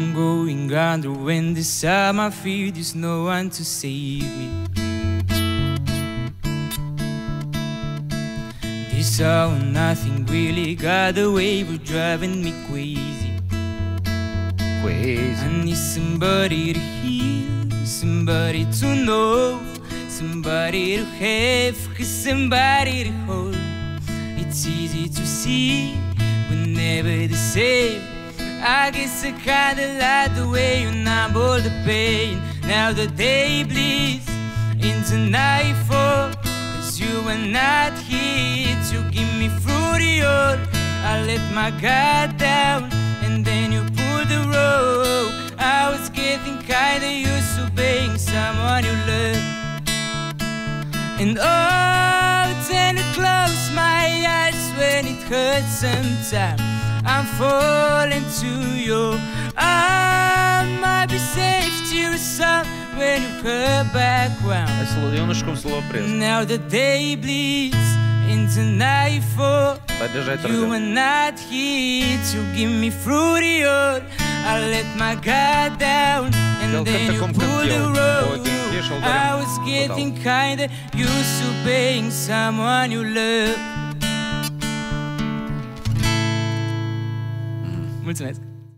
I'm going under when this time I feel there's no one to save me. This all or nothing really got away with driving me crazy. I need somebody to heal, somebody to know, somebody to have, somebody to hold. It's easy to see, we're never the same. I guess I kinda like the way you numb all the pain. Now the day bleeds into nightfall, 'cause you are not here to get me through the door. I let my guard down and then you pulled the rope. I was getting kinda used to being someone you love. And oh, tend to close my eyes when it hurts sometimes. I'm falling to your arms. Might be safe to yourself when you come back round. Eu não como slow preso. Now the day bleeds into nightfall. You are not here to get me through the door. I let my guard down and then you pulled the rope. I was getting kinda used to being someone you love. Mulțumesc!